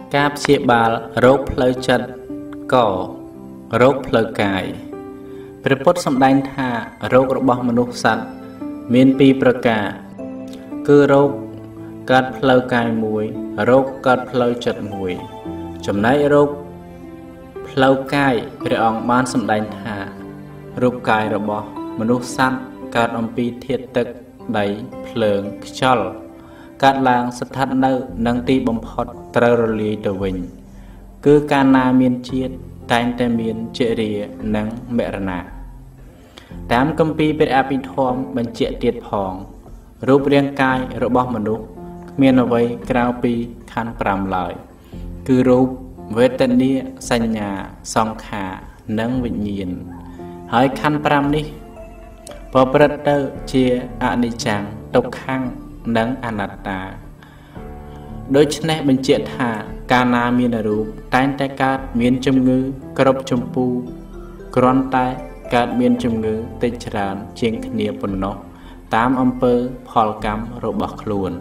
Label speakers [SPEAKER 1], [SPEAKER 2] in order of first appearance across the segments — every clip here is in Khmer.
[SPEAKER 1] ការព្យាបាលរោគផ្លូវចិត្តក៏រោគផ្លូវកាយព្រះពុទ្ធសម្ដែងថារោគរបស់មនុស្សសត្វមានពីរប្រការគឺរោគកើតផ្លូវកាយមួយរោគកើតផ្លូវចិត្តមួយចំណែករោគផ្លូវកាយព្រះអង្គបានសម្ដែងថារូបកាយរបស់មនុស្សសត្វកើតអំពីធាតុទឹកដីភ្លើងខ្យល់កើតឡើងស្ថិតនៅនឹងទីបំផុតត្រូវរលាយទៅវិញគឺកាលណាមានជាតិតែងតែមានជរានិងមរណៈតាមគម្ពីរព្រះអភិធម្មបញ្ជាក់ទៀតផងរូបរាងកាយរបស់មនុស្សគ្មានអ្វីក្រៅពីខណ្ឌ5ឡើយគឺរូបវេទនាសញ្ញាសង្ខារនិងវិញ្ញាណហើយខណ្ឌ5នេះប្រព្រឹត្តទៅជាអនិច្ចំទុក្ខំនិងអនត្តាដូច្នេះបញ្ជាក់ថាកាលណាមានរូបតែងតែកើតមានជំងឺគ្រប់ចម្ពូគ្រាន់តែកើតមានជំងឺតិចច្រើនជាងគ្នាប៉ុណ្ណោះតាមអំពើផលកម្មរបស់ខ្លួន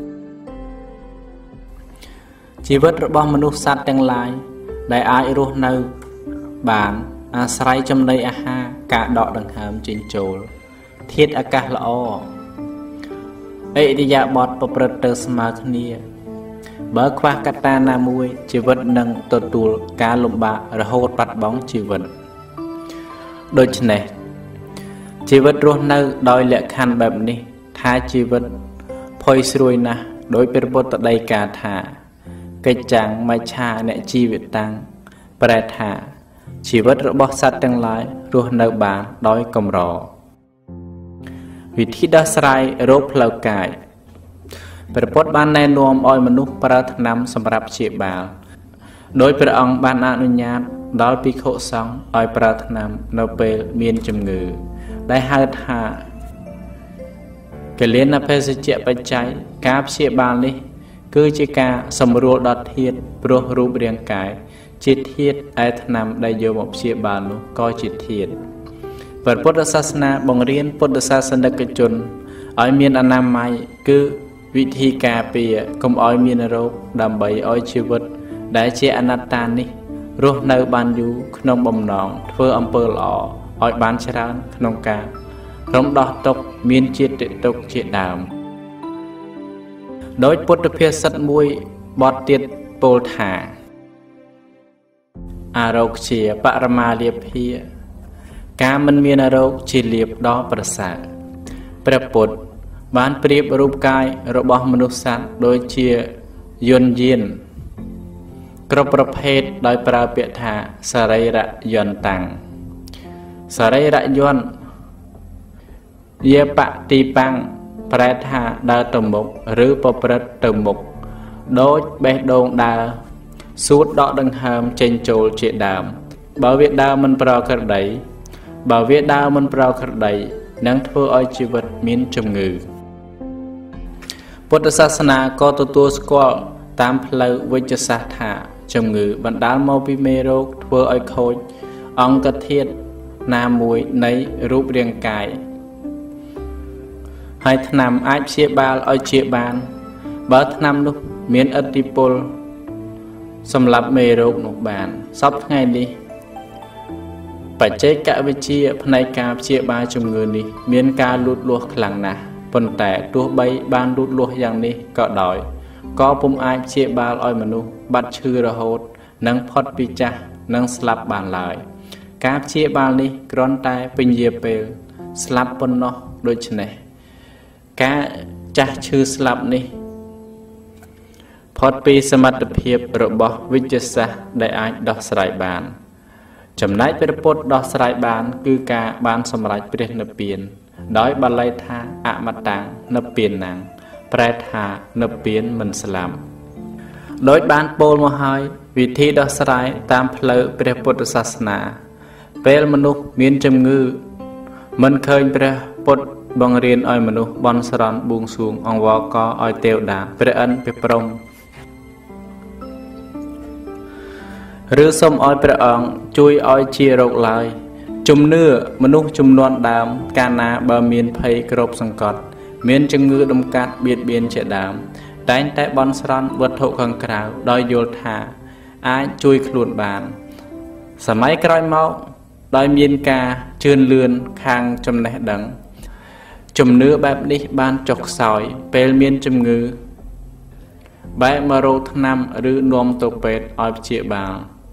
[SPEAKER 1] ជីវិតរបស់មនុស្សសត្វទាំងឡាយដែលអាចរស់នៅបានអាស្រ័យចំណីអាហារការដកដង្ហើមចេញចូលធាតុអាកាសល្អឥរិយាបថប្រព្រឹត្តទៅស្មើគ្នាបើខ្វះកត្តាណាមួយជីវិតនឹងទទួលការលំបាករហូតបាត់បង់ជីវិតដូច្នេះជីវិតរស់នៅដោយលក្ខខណ្ឌបែបនេះថាជីវិតផុយស្រួយណាស់ដោយព្រះពុទ្ធដីកាថាកិច្ចចាំងមច្ឆាអ្នកជីវិតាំងប្រែថាជីវិតរបស់សត្វទាំងឡាយរស់នៅបានដោយកម្រវិធីដោះស្រាយរោគផ្លូវកាយព្រះពុទ្ធបានណែនាំឲ្យមនុស្សប្រើថ្នាំសម្រាប់ព្យាបាលដោយព្រះអង្គបានអនុញ្ញាតដល់ភិក្ខុសង្ឃឲ្យប្រើថ្នាំនៅពេលមានជំងឺដែលហៅថាកលិនភេសជ្ជៈបច្ច័យការព្យាបាលនេះគឺជាការសម្រួលដល់ធាតុព្រោះរូបរាងកាយជាធាតុឯថ្នាំដែលយកមកព្យាបាលនោះក៏ជាធាតុព្រះពុទ្ធសាសនាបង្រៀនពុទ្ធសាសនិកជនឲ្យមានអនាម័យគឺវិធីការពារកុំឲ្យមានរោគដើម្បីឲ្យជីវិតដែលជាអនត្តានេះរស់នៅបានយូរក្នុងបំណងធ្វើអំពើល្អឲ្យបានច្រើនក្នុងការរំដោះទុក្ខមានជាតិទុក្ខជាដើមដោយពុទ្ធភាសិតមួយបទទៀតពោលថាអារោគជាបរមាលាភាការមិនមានអារោគជាលាភដ៏ប្រសើរព្រះពុទ្ធបានប្រៀបរូបកាយរបស់មនុស្សសត្វដូចជាយន្តយានគ្រប់ប្រភេទដោយប្រើពាក្យថាសរីរយន្តតាំងសរីរយន្តយាបតិបាំងប្រែថាដើរទៅមុខឬប្រព្រឹត្តទៅមុខដូចបេះដូងដើរសួតដកដង្ហើមចេញចូលជាដើមបើវាដើរមិនប្រក្រតីនឹងធ្វើឲ្យជីវិតមានជំងឺពុទ្ធសាសនាក៏ទទួលស្គាល់តាមផ្លូវវិជ្ជសាស្ត្រថាជំងឺបណ្ដាលមកពីមេរោគធ្វើឲ្យខូចអង្គធាតុណាមួយនៃរូបរាងកាយហើយថ្នាំអាចព្យាបាលឲ្យជាបានបើថ្នាំនោះមានឥទ្ធិពលសម្រាប់មេរោគនោះបានសពថ្ងៃនេះបច្ចេកវិទ្យាផ្នែកការព្យាបាលជំងឺនេះមានការលូតលាស់ខ្លាំងណាស់ប៉ុន្តែទោះបីបានលូតលាស់យ៉ាងនេះក៏ដោយក៏ពុំអាចព្យាបាលឲ្យមនុស្សបាត់ឈឺរហូតនិងផុតពីចាស់និងស្លាប់បានឡើយការព្យាបាលនេះគ្រាន់តែពន្យាពេលស្លាប់ប៉ុណ្ណោះដូច្នេះការចាស់ឈឺស្លាប់នេះផុតពីសមត្ថភាពរបស់វិទ្យាសាស្ត្រដែលអាចដោះស្រាយបានចំណែកព្រះពុទ្ធដោះស្រាយបានគឺការបានសម្រេចព្រះនិព្វានដោយបាលីថាអមតੰនិព្វានណាំងប្រែថានិព្វានមិនស្លាប់ដោយបានពោលមកហើយវិធីដោះស្រាយតាមផ្លូវព្រះពុទ្ធសាសនាពេលមនុស្សមានជំងឺមិនឃើញព្រះពុទ្ធបង្រៀនឲ្យមនុស្សបន់ស្រន់បួងសួងអង្វរករឲ្យទេវតាព្រះឥន្ទព្រះព្រហ្មឬសូមឲ្យព្រះអង្គជួយឲ្យជារោគឡើយជំនឿមនុស្សចំនួនដើមកាលណាបើមានភ័យគ្របសង្កត់មានជំងឺដំកាត់បៀតបៀនជាដើមតែងតែបន់ស្រន់វត្ថុខាងក្រៅដោយយល់ថាអាចជួយខ្លួនបានសម័យក្រោយមកដោយមានការជឿនលឿនខាងចំណេះដឹងជំនឿបែបនេះបានចុះខ្សោយពេលមានជំងឺបែរមករកថ្នាំឬនាំទៅពេទ្យឲ្យព្យាបាល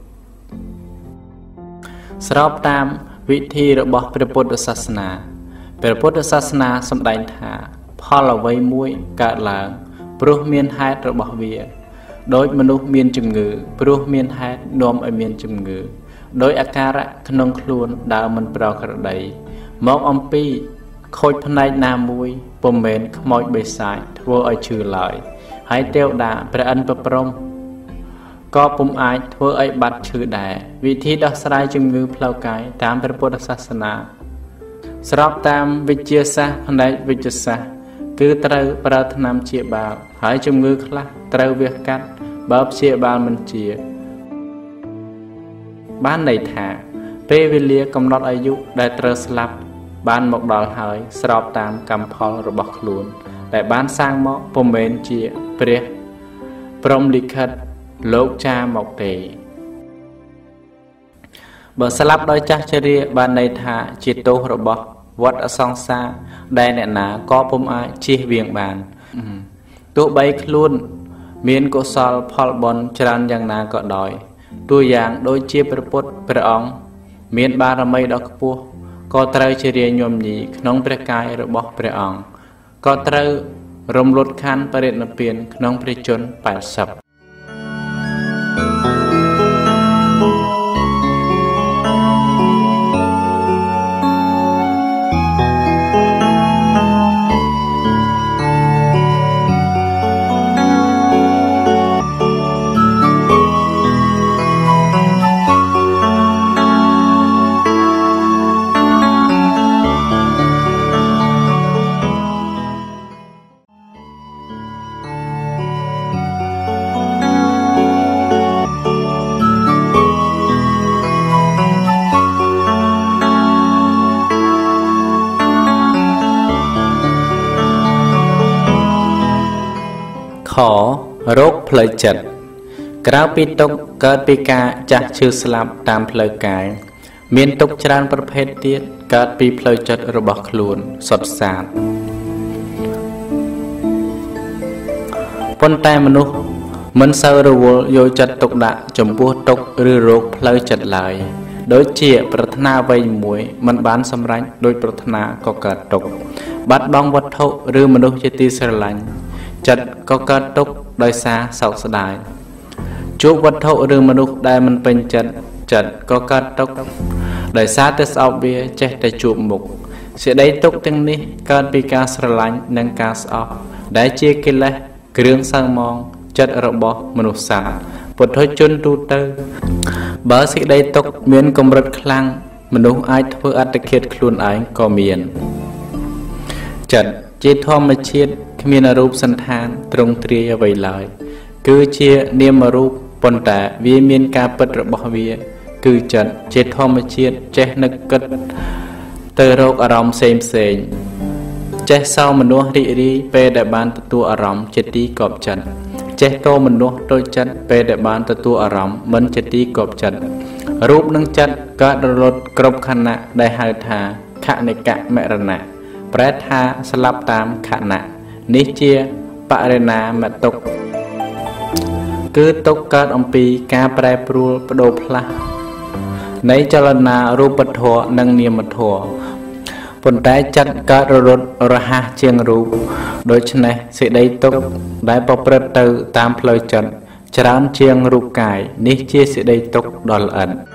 [SPEAKER 1] ស្របតាមវិធីរបស់ព្រះពុទ្ធសាសនាព្រះពុទ្ធសាសនាសម្ដែងថាផលអ្វីមួយកើតឡើងព្រោះមានហេតុរបស់វាដោយមនុស្សមានជំងឺព្រោះមានហេតុនាំឲ្យមានជំងឺដោយអាការៈក្នុងខ្លួនដើរមិនប្រក្រតីមកអំពីខូចផ្នែកណាមួយពុំមែនខ្មោចបិសាចធ្វើឲ្យឈឺឡើយហើយទេវតាព្រះអិនប្រព្រំក៏ពុំអាចធ្វើឲ្យបាត់ឈឺដែរវិធីដោះស្រាយជំងឺផ្លូវកាយតាមព្រះពុទ្ធសាសនាស្របតាមវិទ្យាសាស្ត្រផ្នែកវិទ្យាសាស្ត្រគឺត្រូវប្រើថ្នាំព្យាបាលហើយជំងឺខ្លះត្រូវវះកាត់បើព្យាបាលមិនជាបានន័យថាពេលវេលាកំណត់អាយុដែលត្រូវស្លាប់បានមកដល់ហើយស្របតាមកម្មផលរបស់ខ្លួនដែលបានសាងមកពុំមែនជាព្រះព្រហ្មលិខិតលោកចាមកទេបើស្លាប់ដោយចាស់ជរាបានន័យថាជាទោសរបស់វដ្តសង្សារដែលអ្នកណាក៏ពុំអាចជៀសវាងបានទោះបីខ្លួនមានកុសលផលបុណ្យច្រើនយ៉ាងណាក៏ដោយតួយ៉ាងដូចជាព្រះពុទ្ធព្រះអង្គមានបារមីដ៏ខ្ពស់ក៏ត្រូវជារាញញញីក្នុងព្រះកាយរបស់ព្រះអង្គក៏ត្រូវរំលត់ខណ្ឌបរិនិព្វានក្នុងព្រះជន្ម80ខរោគផ្លូវចិត្តក្រៅពីទុក្ខកើតពីការចាស់ឈឺស្លាប់តាមផ្លូវកាយមានទុក្ខច្រើនប្រភេទទៀតកើតពីផ្លូវចិត្តរបស់ខ្លួនសុទ្ធសាធប៉ុន្តែមនុស្សមិនសូវរវល់យកចិត្តទុកដាក់ចំពោះទុក្ខឬរោគផ្លូវចិត្តឡើយដូចជាប្រាថ្នាអ្វីមួយមិនបានសម្រេចដោយប្រាថ្នាក៏កើតទុក្ខបាត់បង់វត្ថុឬមនុស្សជាទីស្រឡាញ់ចិត្តក៏កើតទុក្ខដោយសារសោកស្ដាយជួបវត្ថុឬមនុស្សដែលមិនពេញចិត្តក៏កើតទុក្ខដោយសារតែស្អប់វាចេះតែជួបមុខសេចក្តីទុក្ខទាំងនេះកើតពីការស្រឡាញ់និងការស្អប់ដែលជាកិលេសគ្រឿងសៅហ្មងចិត្តរបស់មនុស្សសាពុទ្ធជនទូទៅបើសេចក្តីទុក្ខមានកម្រិតខ្លាំងមនុស្សអាចធ្វើអត្តឃាតខ្លួនឯងក៏មានចិត្តជាធម្មជាតិគ្មានរូបសន្តានទ្រង់ទ្រាយអ្វីឡើយគឺជានាមរូបប៉ុន្តែវាមានការពិតរបស់វាគឺចិត្តជាធម្មជាតិចេះនឹកគិតទៅរកអារម្មណ៍ផ្សេងចេះសោមនស្សរីករាយពេលដែលបានទទួលអារម្មណ៍ជាទីគប់ចិត្តចេះតោមនស្សតូចចិត្តពេលដែលបានទទួលអារម្មណ៍មិនជាទីគប់ចិត្តរូបនិងចិត្តកើតរលត់គ្រប់ខណៈដែលហៅថាខនិកៈមរណៈប្រែថាស្លាប់តាមខណៈនេះជាបរិណាមទុក្ខគឺទុក្ខកើតអំពីការប្រែប្រួលបដូរផ្លាស់នៃចលនារូបធម៌និងនាមធម៌ប៉ុន្តែចិត្តកើតរលត់រហ័សជាងរូបដូច្នេះសេចក្តីទុក្ខដែលប្រព្រឹត្តទៅតាមផ្លូវចិត្តច្រើនជាងរូបកាយនេះជាសេចក្តីទុក្ខដ៏ល្អិត